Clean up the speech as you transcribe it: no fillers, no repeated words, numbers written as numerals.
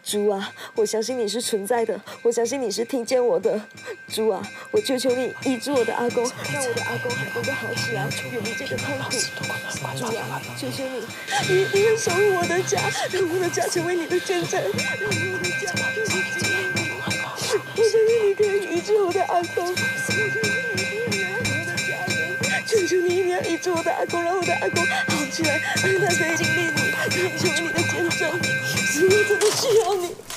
主啊，我相信你是存在的，我相信你是听见我的。主啊，我求求你医治我的阿公，让我的阿公能够好起来，远离这个痛苦。主啊，求求你，你一定会守护我的家，让我的家成为你的见证，让我的家可以经历你。我相信你可以医治我的阿公，我相信你可以原谅我的家人。求求你一定要医治我的阿公，让我的阿公好起来，让他可以经历你，可以成为你的见证。主，我真的需要你。